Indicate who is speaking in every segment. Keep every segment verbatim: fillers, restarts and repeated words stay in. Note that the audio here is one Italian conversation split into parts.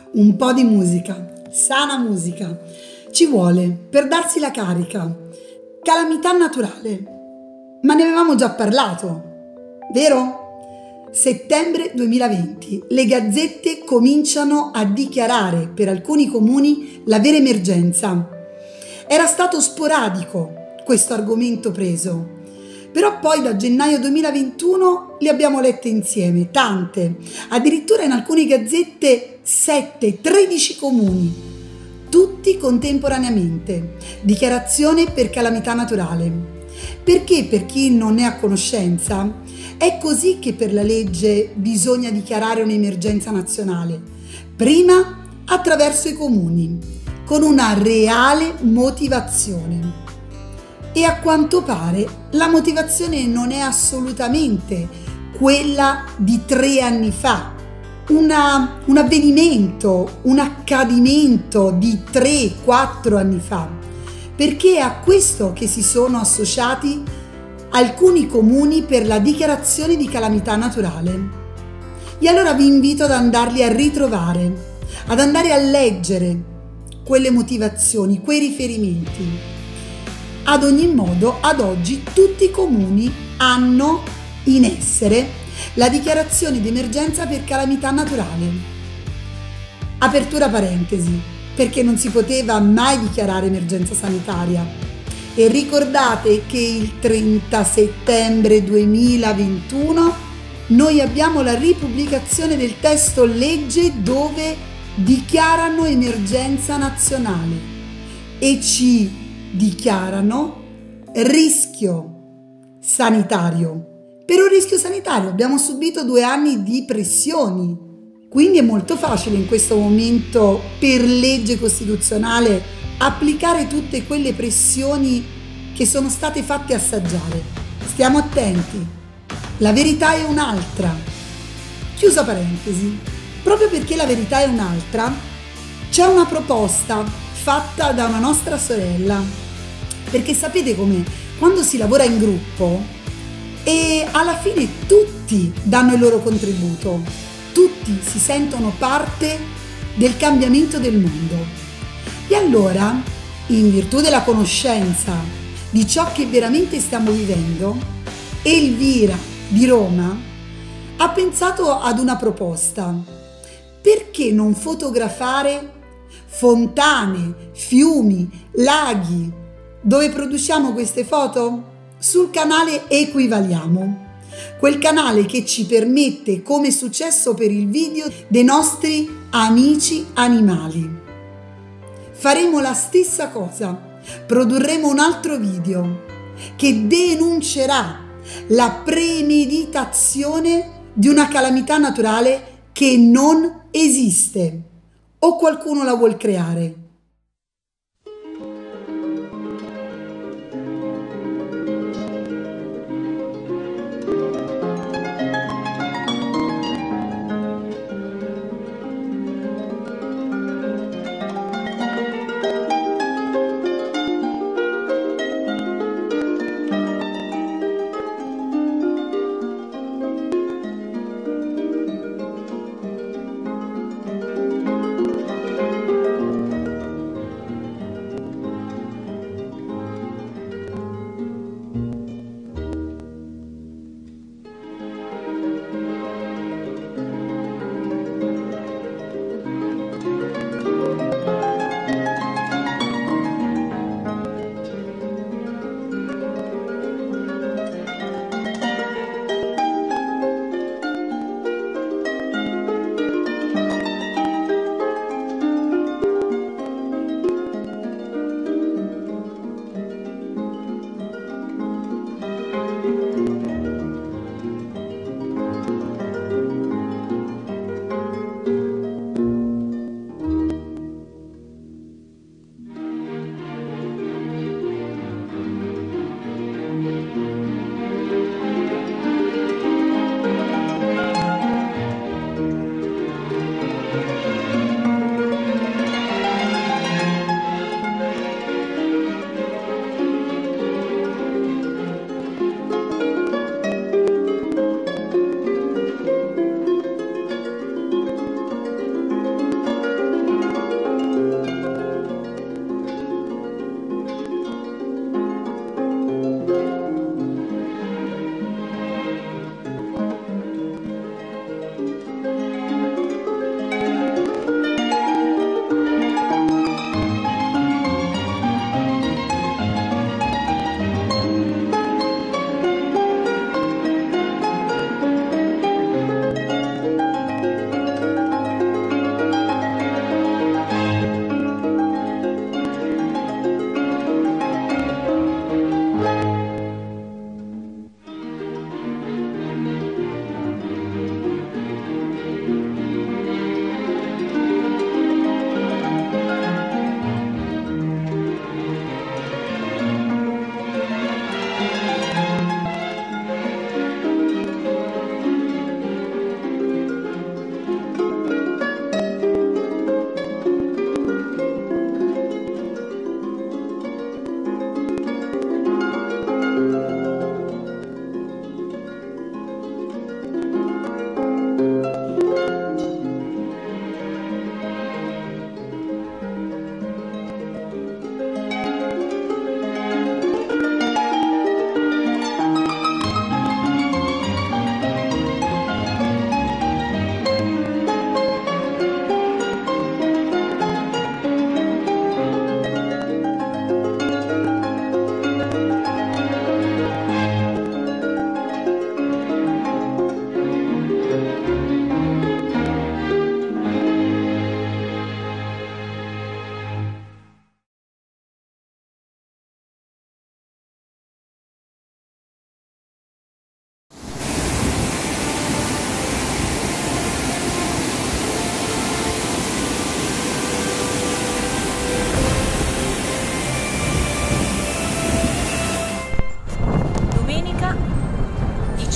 Speaker 1: Un po' di musica, sana musica, ci vuole per darsi la carica. Calamità naturale, ma ne avevamo già parlato, vero? Settembre duemilaventi, le gazzette cominciano a dichiarare per alcuni comuni la vera emergenza. Era stato sporadico questo argomento preso, però poi da gennaio duemilaventuno le abbiamo lette insieme, tante, addirittura in alcune gazzette sette, tredici comuni, tutti contemporaneamente. Dichiarazione per calamità naturale. Perché per chi non è a conoscenza, è così che per la legge bisogna dichiarare un'emergenza nazionale. Prima attraverso i comuni, con una reale motivazione. E a quanto pare la motivazione non è assolutamente quella di tre anni fa, una, un avvenimento, un accadimento di tre quattro anni fa, perché è a questo che si sono associati alcuni comuni per la dichiarazione di calamità naturale. E allora vi invito ad andarli a ritrovare, ad andare a leggere quelle motivazioni, quei riferimenti. Ad ogni modo, ad oggi tutti i comuni hanno in essere la dichiarazione di emergenza per calamità naturale. Apertura parentesi, perché non si poteva mai dichiarare emergenza sanitaria. E ricordate che il trenta settembre duemilaventuno noi abbiamo la ripubblicazione del testo legge dove dichiarano emergenza nazionale e ci dichiarano rischio sanitario. Per un rischio sanitario abbiamo subito due anni di pressioni, quindi è molto facile in questo momento per legge costituzionale applicare tutte quelle pressioni che sono state fatte assaggiare. Stiamo attenti, la verità è un'altra. Chiusa parentesi, proprio perché la verità è un'altra, c'è una proposta fatta da una nostra sorella, perché sapete com'è? Quando si lavora in gruppo e alla fine tutti danno il loro contributo, tutti si sentono parte del cambiamento del mondo. E allora, in virtù della conoscenza di ciò che veramente stiamo vivendo, Elvira di Roma ha pensato ad una proposta. Perché non fotografare fontane, fiumi, laghi, dove produciamo queste foto? Sul canale Equivaliamo, quel canale che ci permette, come è successo per il video, dei nostri amici animali. Faremo la stessa cosa, produrremo un altro video che denuncerà la premeditazione di una calamità naturale che non esiste. O qualcuno la vuol creare?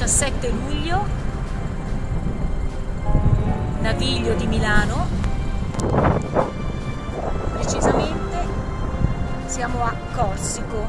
Speaker 2: diciassette luglio, Naviglio di Milano, precisamente siamo a Corsico.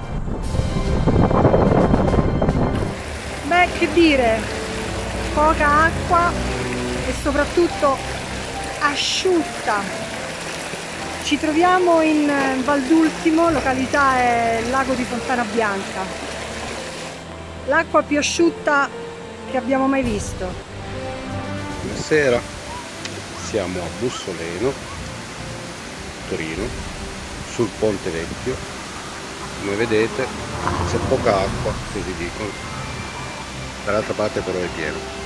Speaker 3: Beh, che dire, poca acqua e soprattutto asciutta. Ci troviamo in Val d'Ultimo, località è il lago di Fontana Bianca. L'acqua più asciutta che abbiamo mai visto.
Speaker 4: Buonasera, siamo a Bussoleno, Torino, sul Ponte Vecchio. Come vedete c'è poca acqua, così dicono. Dall'altra parte però è pieno.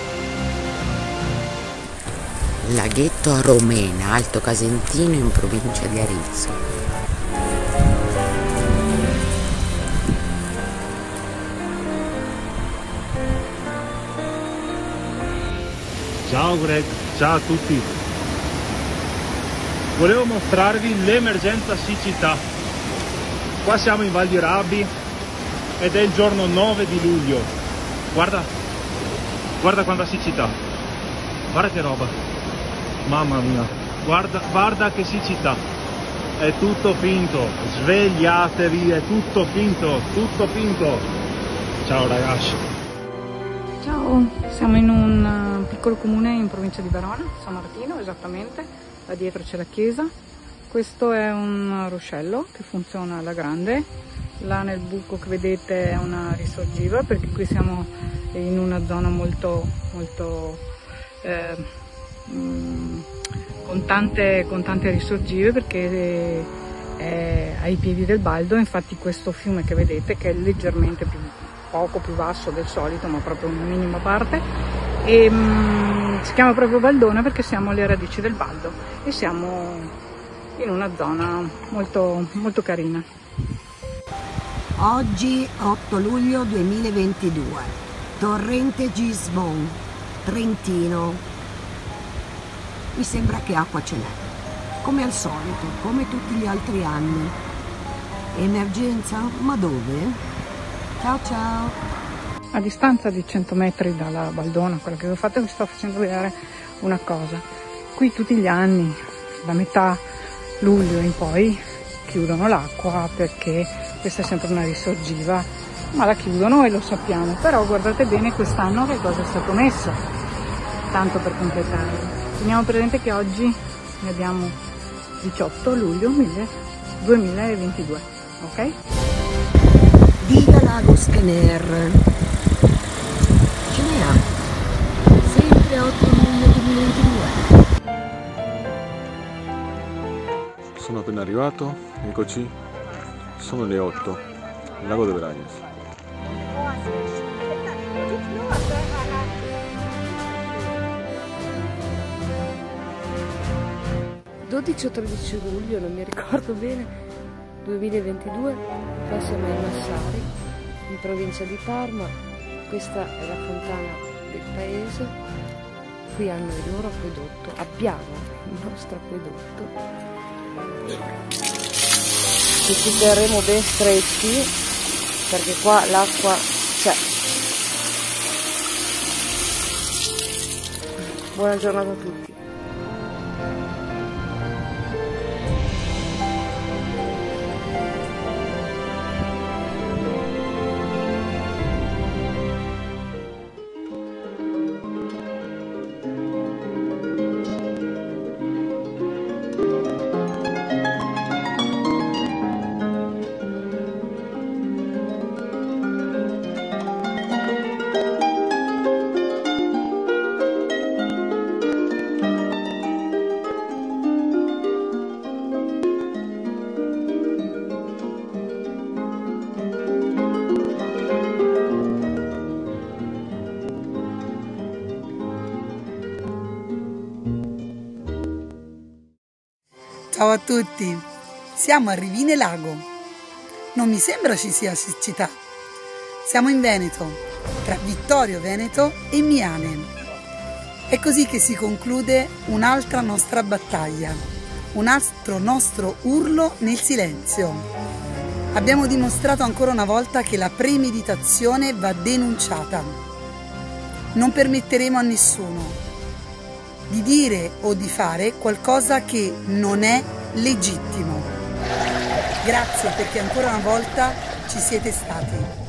Speaker 5: Laghetto a Romena, Alto Casentino, in provincia di Arezzo.
Speaker 6: Ciao Greg, ciao a tutti. Volevo mostrarvi l'emergenza siccità. Qua siamo in Val di Rabbi ed è il giorno nove di luglio. Guarda, guarda quanta siccità. Guarda che roba. Mamma mia, guarda, guarda che siccità, è tutto finto, svegliatevi, è tutto finto, tutto finto. Ciao ragazzi.
Speaker 3: Ciao, siamo in un piccolo comune in provincia di Verona, San Martino esattamente, là dietro c'è la chiesa. Questo è un ruscello che funziona alla grande, là nel buco che vedete è una risorgiva perché qui siamo in una zona molto, molto... Eh, Con tante, con tante risorgive perché è ai piedi del Baldo. Infatti questo fiume che vedete, che è leggermente più, poco più basso del solito, ma proprio una minima parte, e, um, si chiama proprio Baldona perché siamo alle radici del Baldo e siamo in una zona molto, molto carina.
Speaker 7: Oggi otto luglio duemilaventidue, torrente Gismon, Trentino. Mi sembra che acqua ce n'è, come al solito, come tutti gli altri anni. Emergenza? Ma dove? Ciao ciao!
Speaker 3: A distanza di cento metri dalla Baldona, quella che vi ho fatto, vi sto facendo vedere una cosa. Qui tutti gli anni, da metà luglio in poi, chiudono l'acqua perché questa è sempre una risorgiva, ma la chiudono e lo sappiamo. Però guardate bene quest'anno che cosa è stato messo, tanto per completare. Teniamo presente che oggi ne abbiamo diciotto luglio duemilaventidue, ok?
Speaker 7: Diga Lago Scanner. Ce ne ha. Sempre otto luglio duemilaventidue.
Speaker 8: Sono appena arrivato, eccoci, sono le otto, Lago de Bragnes.
Speaker 9: dodici o tredici luglio, non mi ricordo bene, duemilaventidue, qua siamo in Massari, in provincia di Parma. Questa è la fontana del paese, qui hanno il loro acquedotto, abbiamo il nostro acquedotto, che ci terremo ben stretti perché qua l'acqua c'è. Buona giornata a tutti.
Speaker 1: Ciao a tutti, siamo a Rivine Lago. Non mi sembra ci sia siccità. Siamo in Veneto, tra Vittorio Veneto e Miane. È così che si conclude un'altra nostra battaglia, un altro nostro urlo nel silenzio. Abbiamo dimostrato ancora una volta che la premeditazione va denunciata. non permetteremo a nessuno di dire o di fare qualcosa che non è legittimo. Grazie perché ancora una volta ci siete stati.